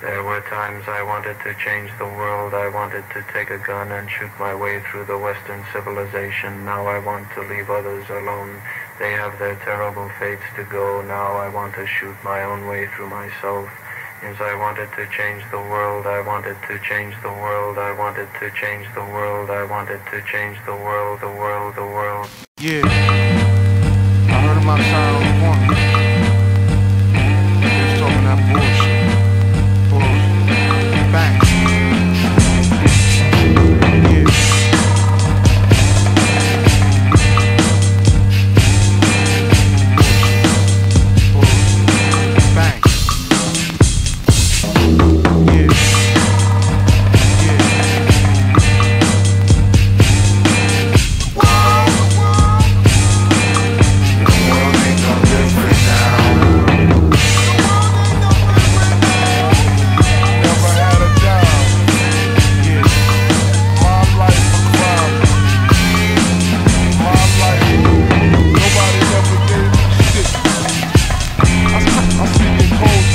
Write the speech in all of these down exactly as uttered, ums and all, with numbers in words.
There were times I wanted to change the world. I wanted to take a gun and shoot my way through the Western civilization. Now I want to leave others alone. They have their terrible fates to go. Now I want to shoot my own way through myself. Yes, I wanted to change the world. I wanted to change the world. I wanted to change the world. I wanted to change the world, the world, the world. Yeah. I heard him outside on the corner. He was talking that bullshit. Bullshit. Bang. Yeah. Bullshit. Bang. Yeah. Yeah. The world ain't no different now. Never had a job. Yeah. My life a crime. My life. Nobody ever gave me shit. I, I see it cold.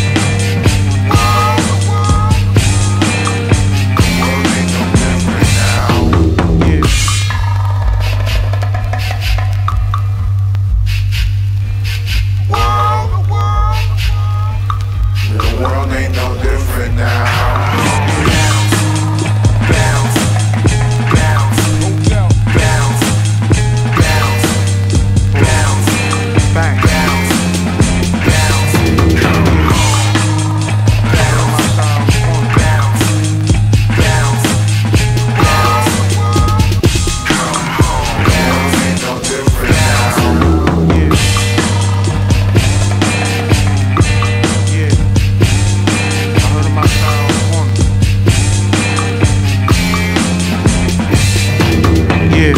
The world ain't no different now. Yeah. The world ain't no different now. Bounce, bounce, bounce, bounce, bounce, bang, bounce, bounce, come home, bounce, bounce, bounce, bounce, come home. Bounce ain't no different now. Yeah. Yeah. I heard him outside on the corner. Yeah.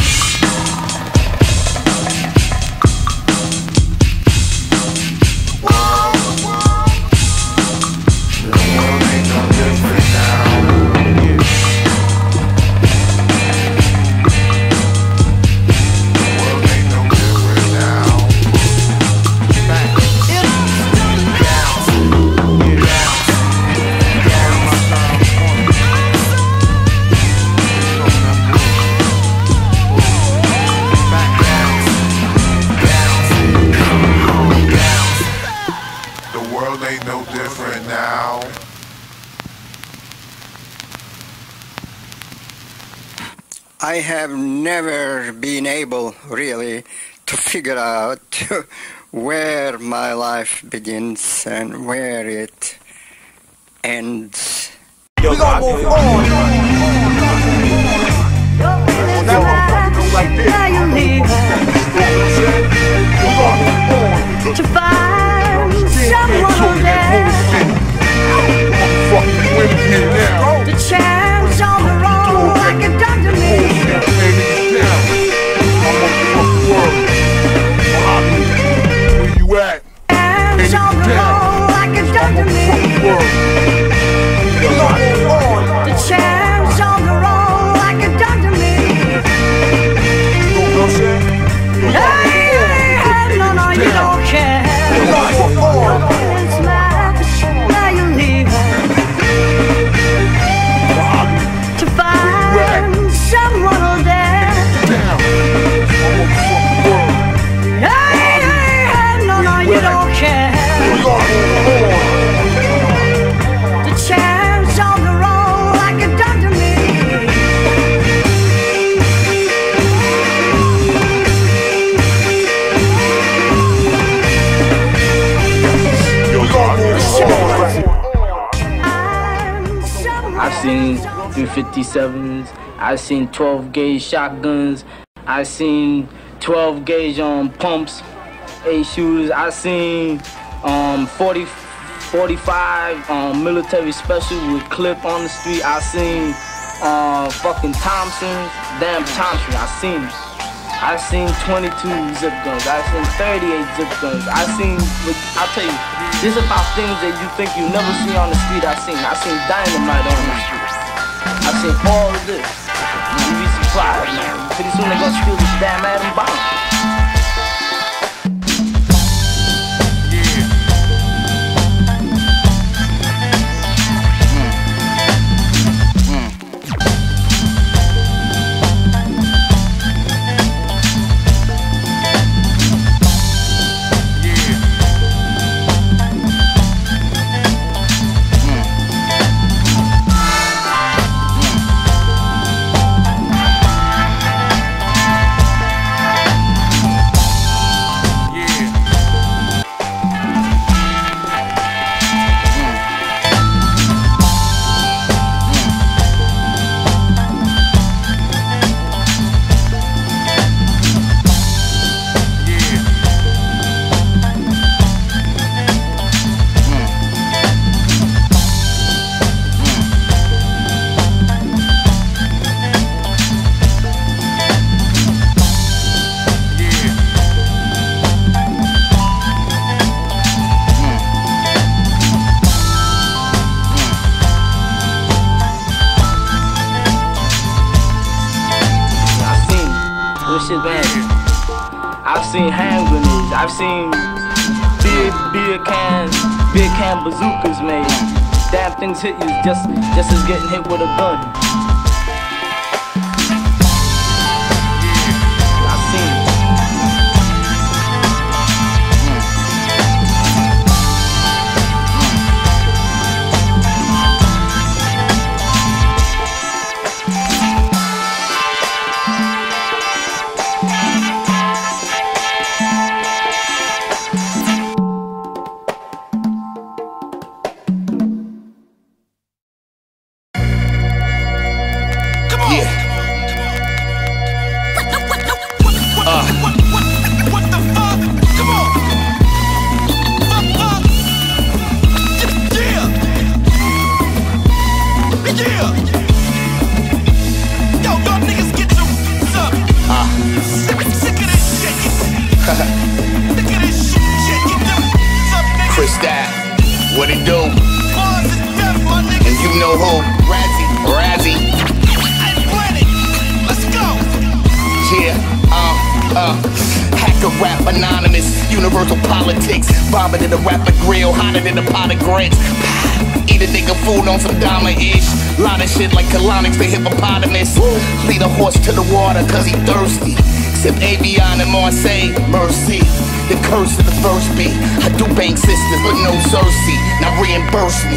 The world ain't no different now. Yeah. The world ain't no different now. Bang. Bounce. Yeah. Bounce. Outside on the corner. Talking that bullshit. Bang. Bounce. Bounce. Come home. Bounce. The world ain't no different now. I have never been able, really, to figure out where my life begins and where it ends. We gon' move on. Now you leave to find someone there. The chance on the road like it done to me. Where you at? Chance on the road like it done to me. We gon' move on. The chance on the road like it done to me. Hey, hey, no, no, you don't care. We gon' move on. It's smash, now you leave to find someone there. Hey, hey, hey, no, no, you don't care. We gon' move on. The chance on the road like it done to me. We gon' move on. I'm someone I've seen three fifty-sevens, I've seen twelve gauge shotguns, I've seen twelve gauge um, pumps, eight shooters, I've seen um, forty, forty-five um, military special with clip on the street, I've seen uh, fucking Thompsons, damn Thompson, I've seen it. I've seen twenty-two zip guns, I've seen thirty-eight zip guns, I've seen, I'll tell you, this is about things that you think you never see on the street. I've seen, I've seen dynamite on the street. I've seen all of this. You be surprised, man. Pretty soon they're gonna steal this damn atom bomb. Yeah. shit, man. I've seen hand grenades. I've seen beer, beer cans, beer can bazookas made. Damn things hit you just, just as getting hit with a gun. I've seen it. What it do? And you know who? Razzie, Razzie. Let's go. Yeah, uh, uh. Hacker rap anonymous, universal politics. Bombing in the rapper grill, hotter than a pot of grits. Eat a nigga food on some Dama-ish. Lot of shit like colonics, the hippopotamus. Lead a horse to the water cause he thirsty. Sip Avion and Marseille, mercy. The curse of the first beat. I do bank sisters, but no Cersei. Now reimburse me.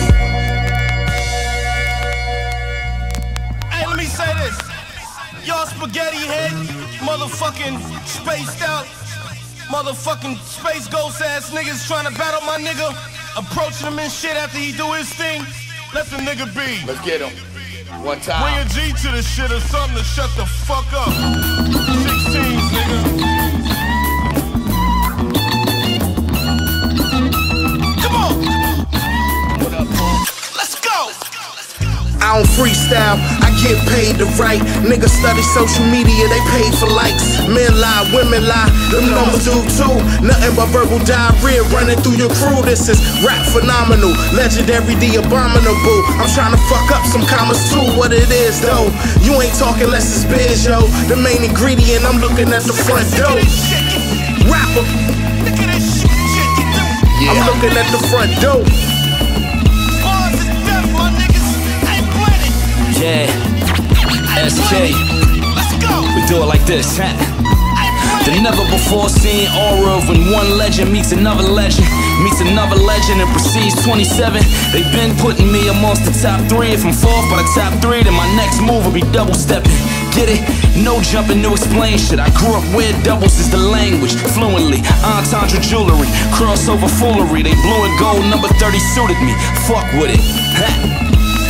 Hey, let me say this. Y'all spaghetti head, motherfucking spaced out, motherfucking space ghost ass niggas trying to battle my nigga, approaching him and shit after he do his thing. Let the nigga be. Let's get him. One time. Bring a G to the shit or something to shut the fuck up. sixteens, nigga. I don't freestyle, I get paid to write. Niggas study social media, they paid for likes. Men lie, women lie, them numbers do too. Nothing but verbal diarrhea running through your crew. This is rap phenomenal, legendary, the abominable. I'm trying to fuck up some commas too, what it is though. You ain't talking less it's biz, yo. The main ingredient, I'm looking at the front door. Rapper, I'm looking at the front door. Yeah, S K, we do it like this, huh? The never before seen aura of when one legend meets another legend, meets another legend and proceeds twenty-seven. They've been putting me amongst the top three. If I'm fourth by the top three, then my next move will be double stepping. Get it? No jumping to explain shit. I grew up where doubles is the language, fluently. Entendre jewelry, crossover foolery. They blue and gold, number thirty suited me. Fuck with it, huh?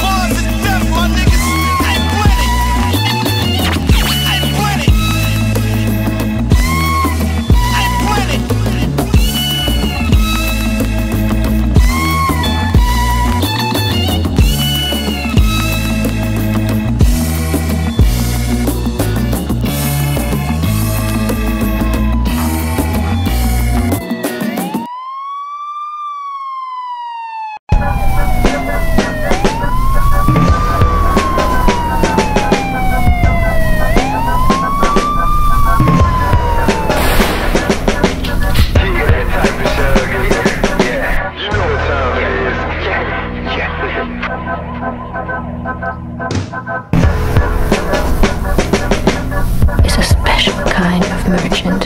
Is a special kind of merchant.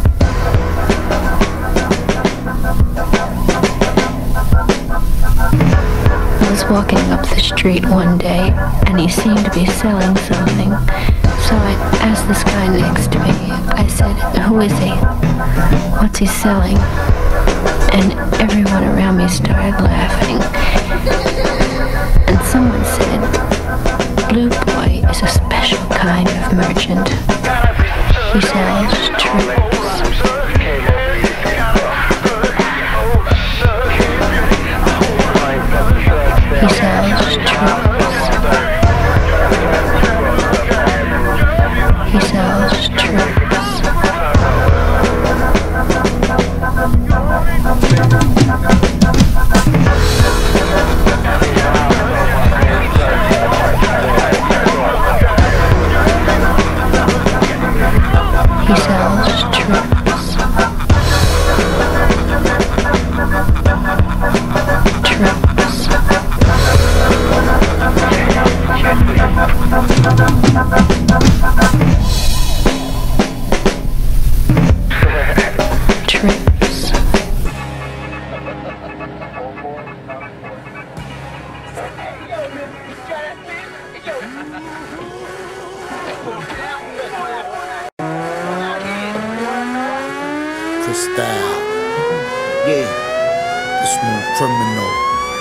I was walking up the street one day and he seemed to be selling something. So I asked this guy next to me, I said, who is he? What's he selling? And everyone around me started laughing. And someone said, Blue Boy is a special kind of merchant. He sells trips. He sells trips. He sells trips. Style. Yeah. The Smooth Criminal.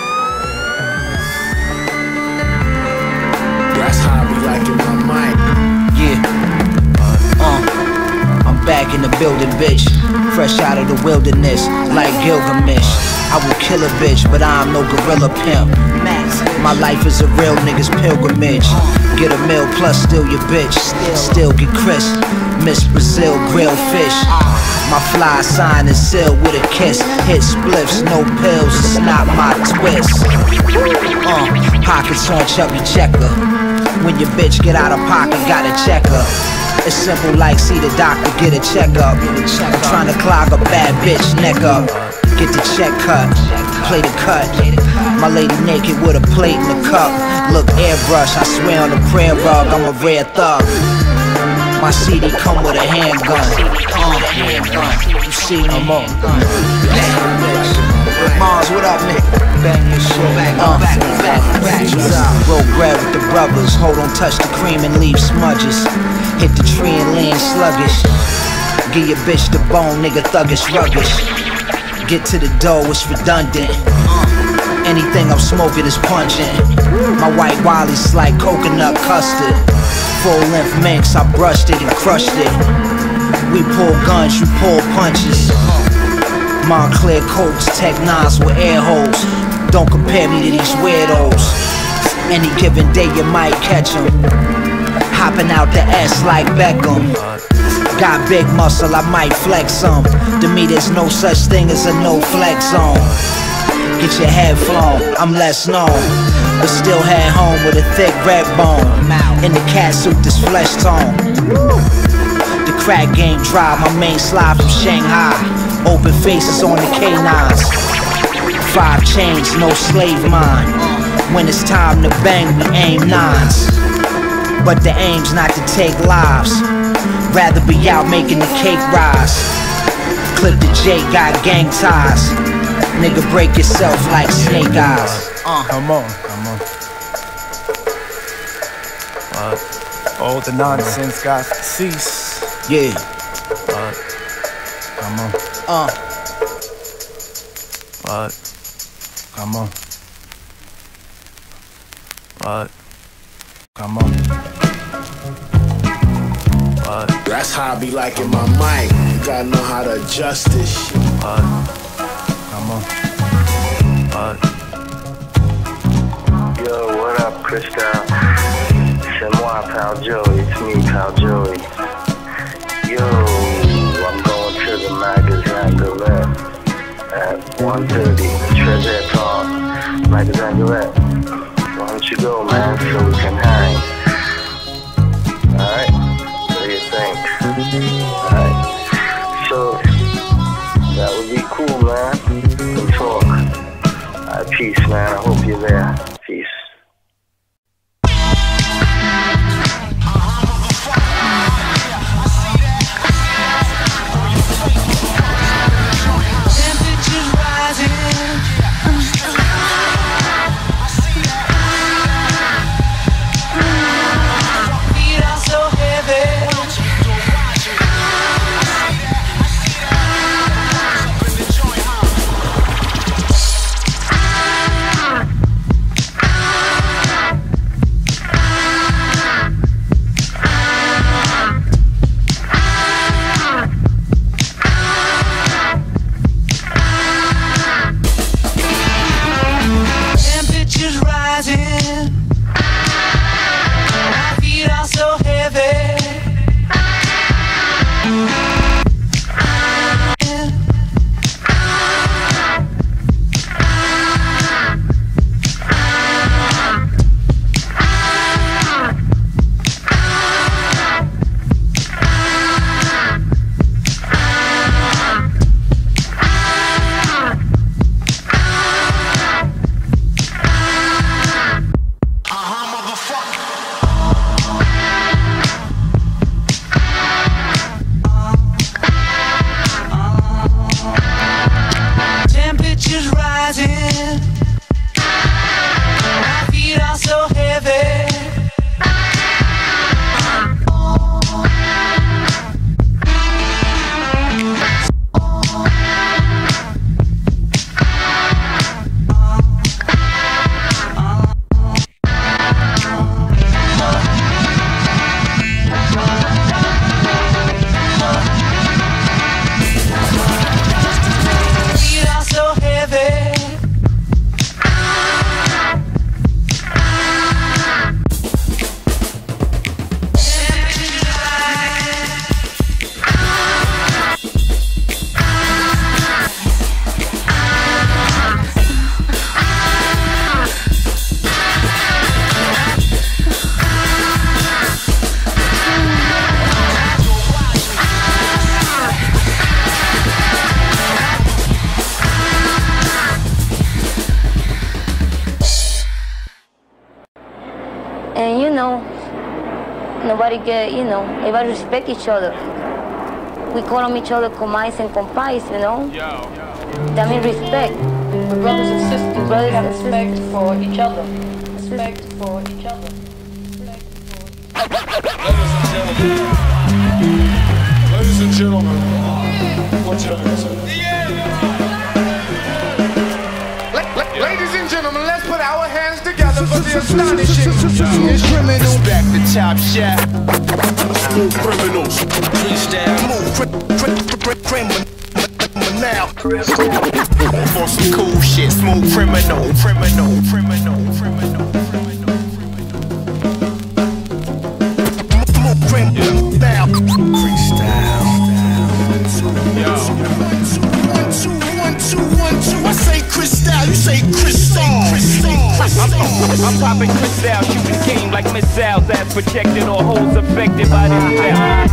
That's how I be liking my mic. Yeah. Uh, I'm back in the building, bitch. Fresh out of the wilderness, like Gilgamesh. I will kill a bitch, but I'm no gorilla pimp. My life is a real nigga's pilgrimage. Get a meal plus steal your bitch. Still get crisp. Miss Brazil grill fish. My fly sign is sealed with a kiss. Hit spliffs, no pills, it's not my twist. Uh, pockets on chubby checker. When your bitch get out of pocket, gotta check her. It's simple like see the doctor, get a checkup. I'm trying to clog a bad bitch neck up. Get the check cut, play the cut. My lady naked with a plate and a cup. Look airbrush, I swear on the prayer rug, I'm a rare thug. My C D come with a handgun. Uh, handgun. You see me? I'm on. Mars, what up, nigga? Bang your shit. Uh, back, back, back. Roll grab with the brothers. Hold on, touch the cream and leave smudges. Hit the tree and land sluggish. Give your bitch the bone, nigga, thuggish, ruggish. Get to the dough, it's redundant. Anything I'm smoking is pungent. My white Wally's like coconut custard. Full length minx, I brushed it and crushed it. We pull guns, you pull punches. Montclair coats, tech nines with air holes. Don't compare me to these weirdos. Any given day you might catch them. Hopping out the S like Beckham. Got big muscle, I might flex some. To me there's no such thing as a no flex zone. Get your head flown, I'm less known, but still head home with a thick red bone. In the cat suit, this flesh tone. The crack game dry, my main slide from Shanghai. Open faces on the K nines. Five chains, no slave mine. When it's time to bang, we aim nines. But the aim's not to take lives. Rather be out making the cake rise. Clip the J, got gang ties. Nigga, break yourself like snake eyes. Uh. Come on, come on. Uh, all the nonsense got to cease. Yeah. Uh, come on. Uh. Uh, come on. Uh, come on. Uh, That's how I be liking my mic. You gotta know how to adjust this shit. Uh, come on. Uh, Yo, what up, Cristal? C'est moi, Pal Joey. It's me, Pal Joey. Yo, I'm going to the Magasin Galette at one thirty, Treasure Park. Magasin Galette. Why don't you go, man, so we can hang? Alright? What do you think? Alright? So, that would be cool, man. We can talk. Alright, peace, man. I hope you're there. Peace. And you know, nobody get, you know, everybody respect each other. We call on each other comais and compais, you know? That means respect. We're brothers and sisters. Brothers and respect sisters. for each other. Respect for each other. Ladies and gentlemen, what's your answer? Ladies and gentlemen, let's put our hands together for the astonishing criminals. Back the top shot. Smooth criminals. Freestyle. Smooth criminal. Now. For some cool shit. Smooth criminal. Criminal. Criminal. Criminal. Smooth criminal. Now. Freestyle. Yo. One, two, one, two, one, two. I say Cristal, you say Crystal. I'm, I'm popping Cristal, shooting game like missiles as projected or holes affected by this bell.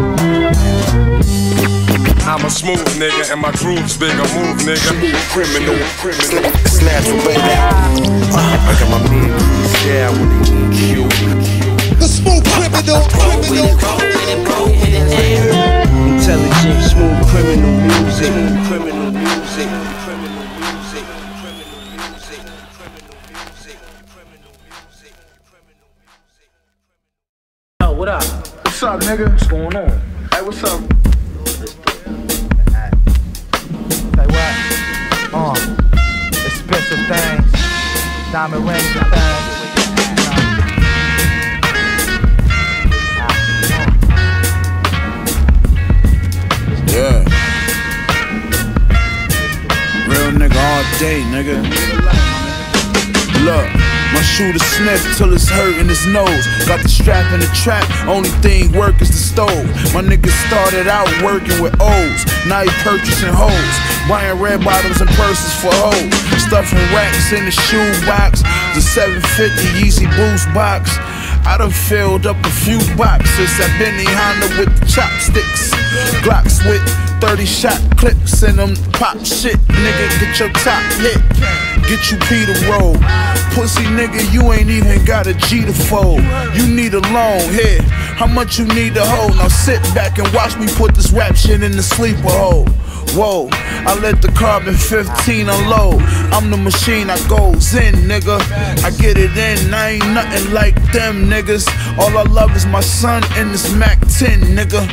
I'm a smooth nigga and my groove's big. I move nigga. Criminal, criminal. It's natural, baby. I got my man Cristal when they need you. The smooth criminal, criminal. Intelligent, smooth criminal music. Criminal music. Criminal music. Yo, what up? What's up, nigga? What's going on? Hey, what's up? Say what? Uh, expensive things, diamond rings and things. Yeah. Real nigga all day, nigga. Look, my shooter sniff till it's hurting his nose. Got the strap in the trap, only thing work is the stove. My nigga started out working with O's, now he purchasing hoes. Buying red bottoms and purses for hoes. Stuffing racks in the shoe box. The seven fifty Yeezy Boost box. I done filled up a few boxes at Benny Honda with the chopsticks. Glocks with thirty shot clips in them. Pop shit, nigga, get your top hit. Get you Peter roll. Pussy nigga, you ain't even got a G to fold. You need a loan, here. How much you need to hold? Now sit back and watch me put this rap shit in the sleeper hole. Whoa, I let the carbon fifteen unload. I'm the machine, I goes in, nigga. I get it in, I ain't nothing like them niggas. All I love is my son and this Mac ten, nigga.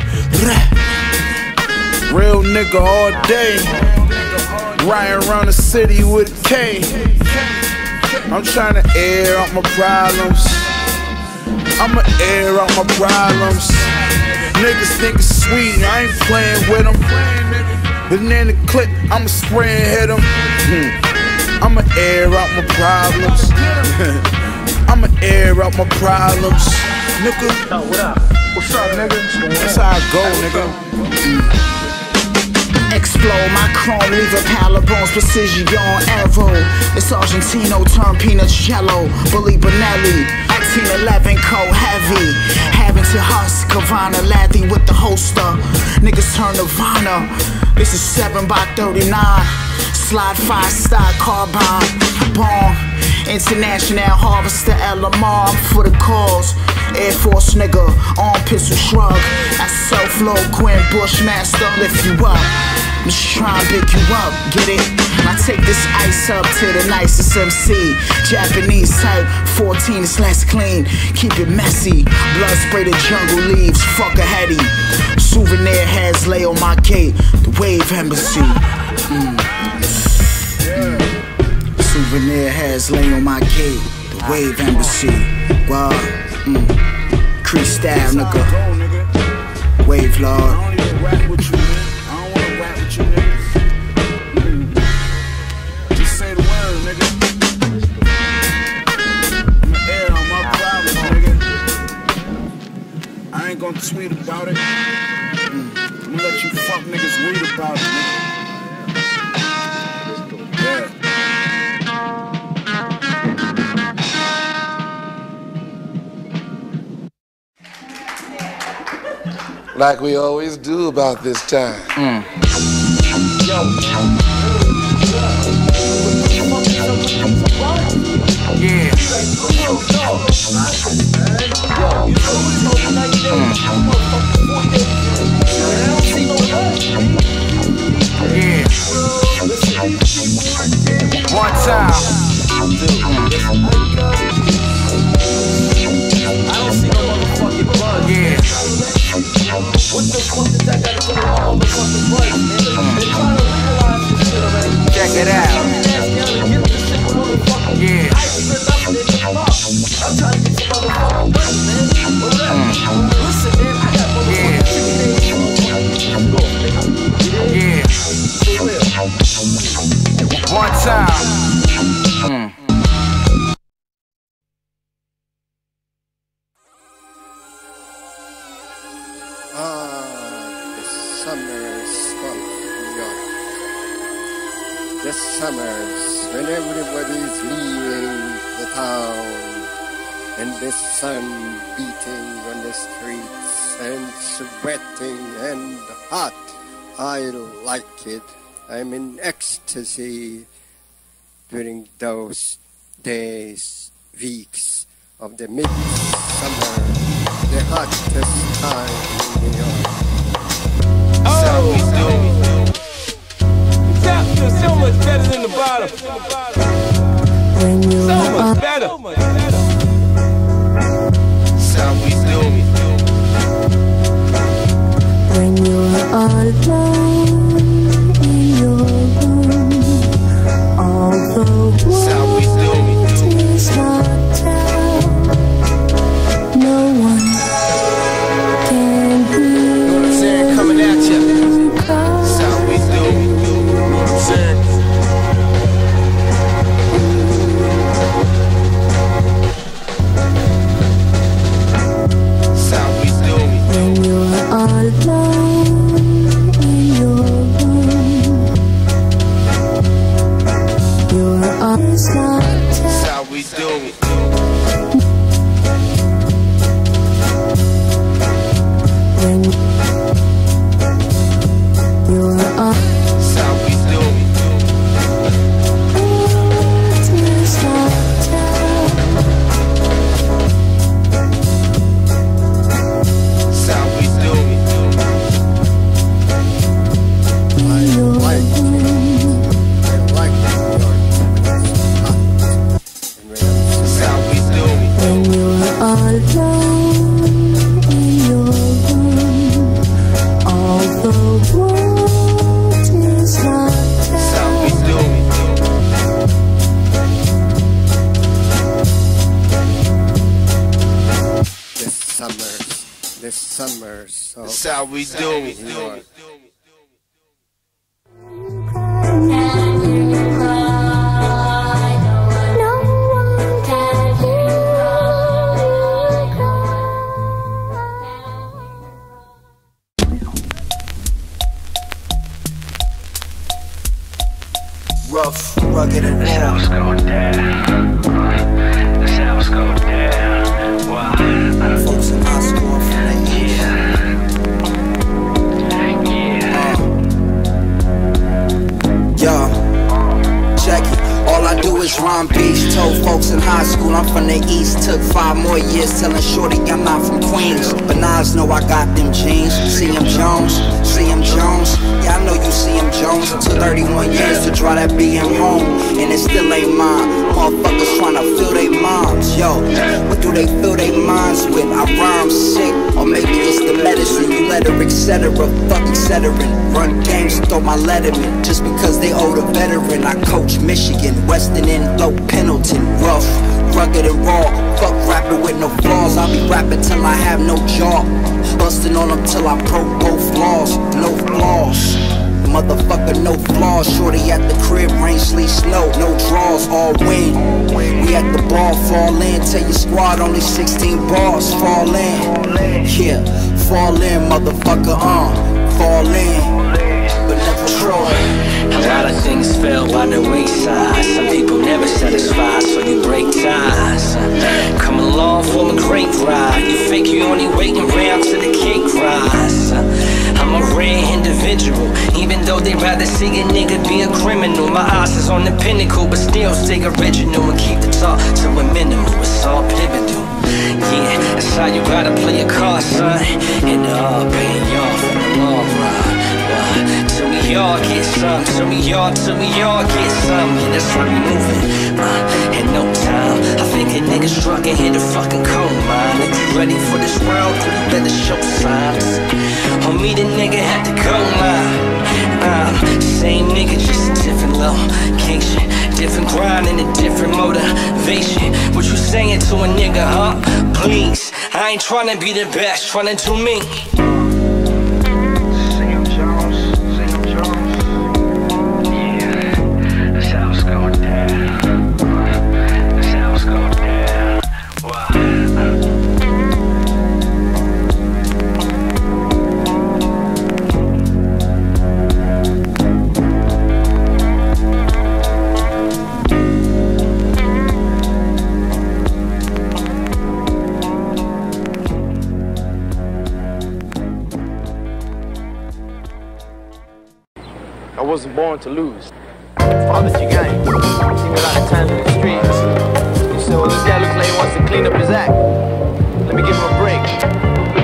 Real nigga all day. Riding around the city with a K. I'm trying to air out my problems. I'ma air out my problems. Niggas think it's sweet, I ain't playing with them. Banana clip, I'ma spray and hit them. Hmm. I'ma air out my problems. I'ma air out my problems. Nigga. Yo, what up? What's up, nigga? That's how I go, nigga. Mm. Explode my chrome, leave a pile of bones, precision on Evo. It's Argentino, turn peanuts jello. Bully Bonelli, eighteen eleven, cold heavy. Having to husk, Kavana, Lathy with the holster. Niggas turn Nirvana. This is seven by thirty-nine. Slide five star carbine. Bomb. International harvester L M R, I'm for the cause. Air Force nigga, arm pistol shrug. I self-low Quinn Bushmaster, lift you up. I'm just trying to pick you up, get it? I take this ice up to the nicest M C. Japanese type, fourteen is less clean. Keep it messy, blood spray the jungle leaves, fuck a heady. Souvenir heads lay on my gate, the Wave Embassy. Mm. Souvenir heads lay on my gate, the Wave Embassy. Wow, mm. Cristal, nigga. Wave Lord. I don't even rap with you, man. I don't wanna rap with you, nigga. Mm. Just say the word, nigga. I'ma air on my problems, nigga. I ain't gonna tweet about it. Mm. I'ma let you fuck niggas read about it, nigga. Yeah. Like we always do about this time. Mm. Yeah. town, and the sun beating on the streets and sweating and hot. I like it. I'm in ecstasy during those days, weeks of the midsummer, the hottest time in New York. Oh, top feels so much better than the bottom. So much better. That's how we do it. When you're alone in your room, all the world is locked out. No one can hear you. Know what I'm saying? Coming at you. That's how we do it. Know what I'm saying? That's how we do it. When you're alone in your room, your arms locked out. That's how we do it. When you're alone. That's how we do it. That's how we do it. I like it. I like New York. That's how we do it. When you're alone in your room, all the world is locked That's how we do it. The summers, the summers of That's how we do it. New York. Rough, rugged, and This house go down. This house go down. Why? folks in high school are from the east. Yeah. Yo, check it. All I do is rhyme beats. Told folks in high school I'm from the east. Took five more years telling shorty I'm not from Queens. But Nas know I got them jeans. C M Jones, C M Jones. Yeah, I know you C M Jones. It took thirty-one years to draw that B M home, and it still ain't mine. Motherfuckers tryna fill they moms. Yo, what do they fill they minds with? I rhyme sick, or maybe it's the medicine. You let her, et cetera. Fuck et cetera. Run games, throw my letterman. Just because they owe the veteran. I coach Michigan, Weston and Low Pendleton. Rough, rugged and raw. Fuck rapping with no flaws. I'll be rapping till I have no jaw. Busting on them till I broke both laws. No flaws. Motherfucker, no flaws. Shorty at the crib, rain, sleet, snow. No draws, all win. We at the ball, fall in. Tell your squad only sixteen bars. Fall in. Yeah, fall in, motherfucker, uh. Fall in. But never crawl. A lot of things fell by the wayside. Some people never satisfied, so you break ties. Come along for a great ride. You think you only waiting around till the cake rise. I'm a rare individual, even though they rather see a nigga be a criminal. My eyes is on the pinnacle, but still stay original and keep the talk to a minimal. It's all pivotal. Yeah, that's how you gotta play your card, son. And it all paying off in the long run. Uh, till we all get some, till we all, till we all get some. Yeah, that's how we moving. Uh, in no time, I think a nigga struck and hit a fucking coal mine. If you ready for this world, then you better show signs. On me, the nigga had to go line. Um, same nigga, just a different location, different grind and a different motivation. What you saying to a nigga, huh? Please, I ain't tryna be the best, tryna do me. Sam Jones, Sam Jones. Yeah, this house go down. This house go down. Why? wasn't born to lose. Father Chigang, seen me a lot of times in the streets. You say, well, this guy looks like he wants to clean up his act. Let me give him a break.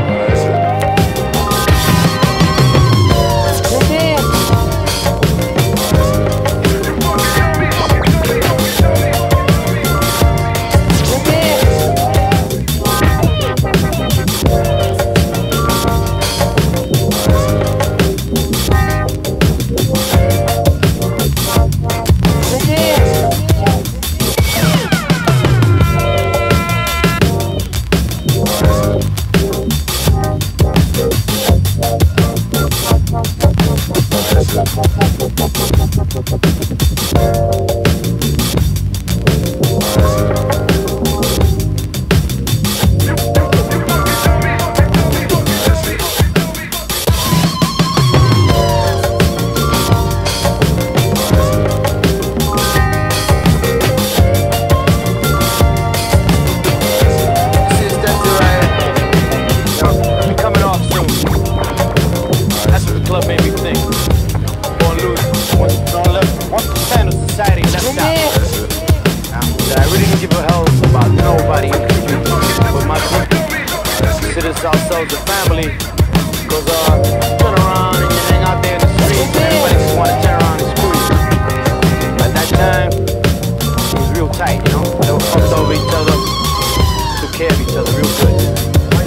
Ourselves a family, cause uh, turn around and you hang out there in the streets, everybody just wanna turn around and screw you. At that time, it was real tight, you know, they were fucked over each other, took care of each other real good.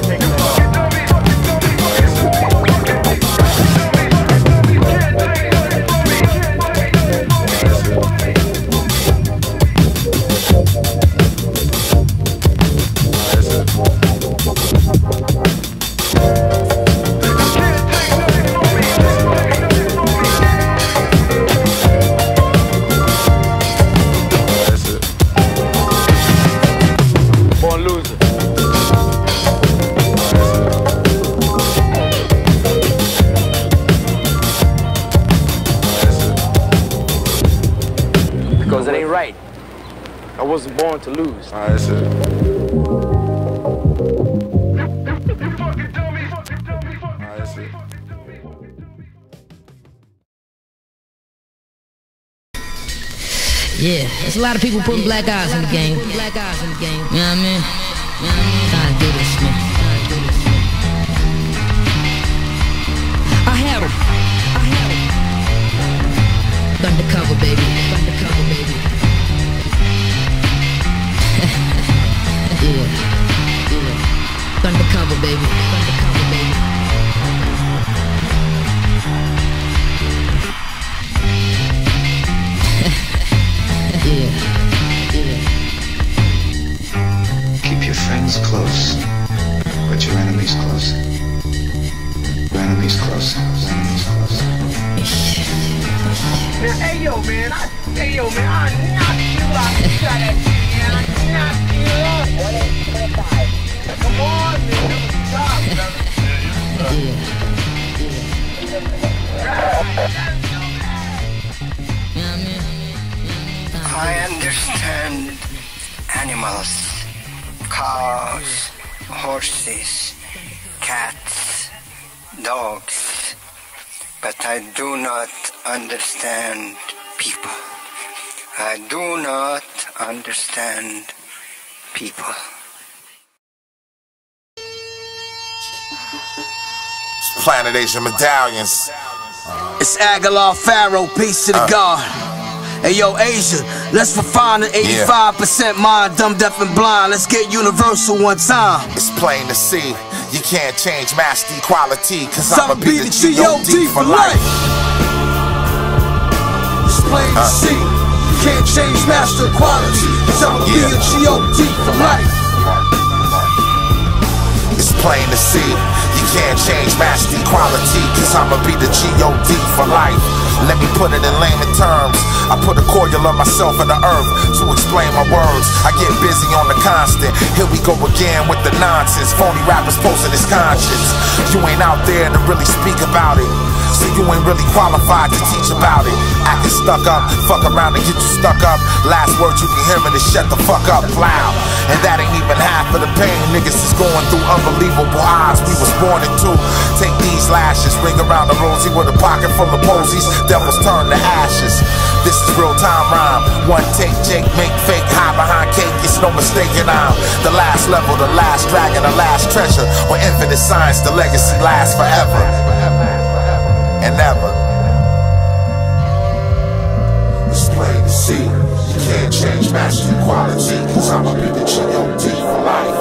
Because it ain't right. I wasn't born to lose. Alright, that's it. Alright, that's it. Yeah, there's a lot of people putting black eyes in the game. Black eyes in the game. You know what I mean? You know what I mean? Trying to do this, man. I had him. I had him. Undercover, baby. Undercover, baby. Yeah. Yeah. Undercover, baby. Undercover, baby. Yeah. Yeah. Keep your friends close, but your enemies close. Your enemies close. Your enemies close. Man, hey yo, man, I, hey yo, man, I knock you out. Try that shit, man. I knock you out. Come on, man, that was tough, brother. I understand animals, cows, horses, cats, dogs, but I do not understand people. I do not understand people. Planet Asia medallions. It's Aguilar Pharaoh, peace to the uh. God. Hey yo, Asia, let's refine the eighty-five percent yeah. mind, dumb, deaf, and blind. Let's get universal one time. It's plain to see, you can't change master equality, cause I'ma be the G O D for life. It's plain uh. to see, you can't change master equality, cause I'ma yeah. be a G O D for life. It's plain to see, you can't change master equality, cause I'ma be the G O D for life. Let me put it in layman terms. I put a coil of myself in the earth to explain my words. I get busy on the constant. Here we go again with the nonsense. Phony rappers posting his conscience. You ain't out there to really speak about it, so you ain't really qualified to teach about it. Acting stuck up, fuck around and get you stuck up. Last word you be hearing is shut the fuck up, loud. And that ain't even half of the pain niggas is going through. Unbelievable eyes we was born into. Take these lashes, ring around the rosy with a pocket full of posies. Devils turn to ashes. This is real time rhyme. One take, Jake, make fake, hide behind cake. It's no mistaking I'm the last level, the last dragon, the last treasure. With infinite science, the legacy lasts forever and ever. It's plain to see, you can't change master quality, cause I'ma be the G O D for life.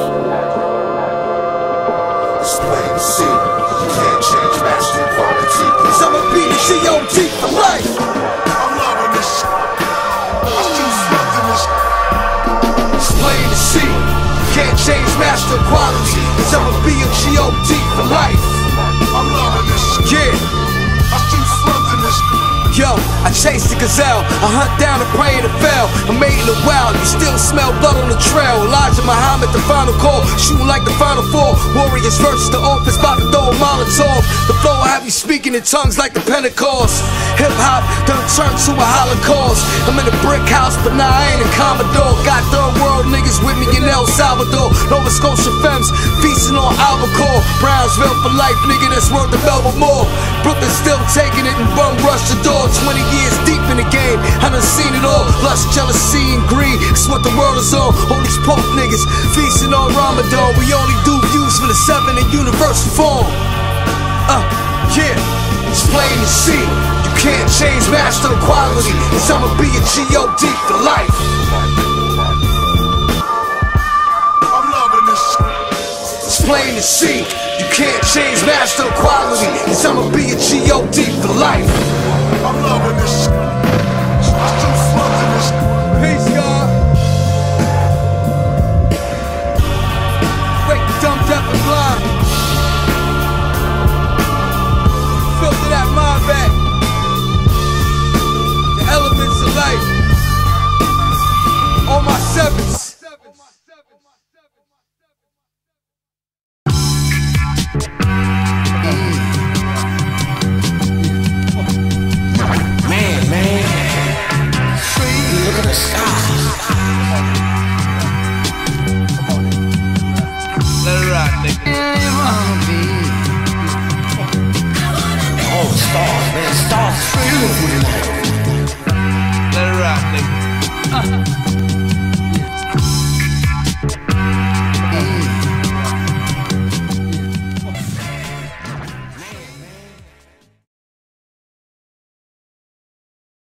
It's plain to see, you can't change master quality, cause I'ma be the G O D for life. I'm loving this, I still smoking this. It's plain to see, you can't change master quality, cause I'ma be a G O D for life. I'm loving this, yeah, I still smoking this. Yo, I chased the gazelle, I hunt down a prey and it fell. I made it a wild, you still smell blood on the trail. Elijah Muhammad, the final call, shooting like the final four. Warriors versus the office, about to throw a Molotov. The flow will have you speaking in tongues like the Pentecost. Hip hop done turned to a holocaust. I'm in a brick house, but nah, I ain't a Commodore. Got third world niggas with me in El Salvador. Nova Scotia femmes, feasting on albacore. Brownsville for life, nigga, that's worth the Belmore more. Brooklyn still taking it and bum rush the door. Twenty years deep in the game, I done seen it all. Lust, jealousy, and greed, it's what the world is on. All these punk niggas feasting on Ramadan. We only do views for the seven in universal form. Uh, yeah, it's plain to see. You can't change master quality, cause I'ma be a G O D for life. I'm loving this. It's plain to see. You can't change master quality, cause I'ma be a G O D for life. I'm loving this. I still smoking this. Peace, God. Wait, dumb, deaf, and blind. Filter that mind back. The elements of life. All my sevens. Let it rock, nigga. Uh.